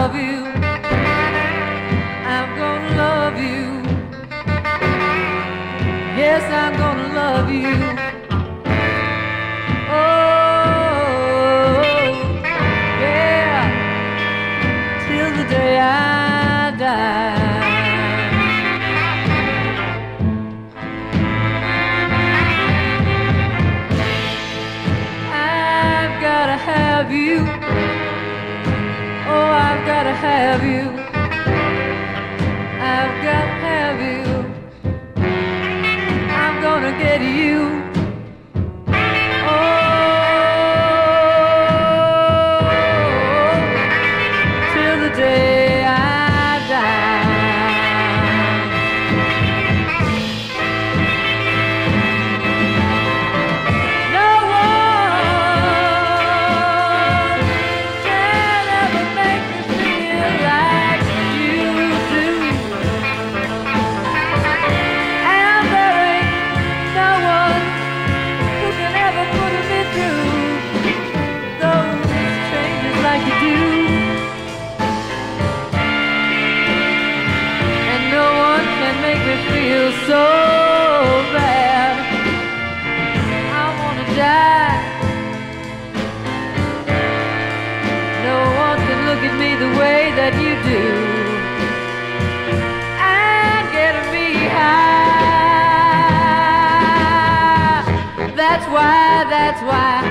love you. I'm gonna love you. Yes, I'm gonna love you. Oh, yeah, till the day I die. I've gotta have you. Oh, I've gotta have you. I've gotta have you. I'm gonna get you. Oh, till the day I die. No one can ever make me feel like you do. And there ain't no one who can ever put me through those changes like you do. And no one can make me feel so bad. I wanna die. No one can look at me the way that you do and get me high. That's why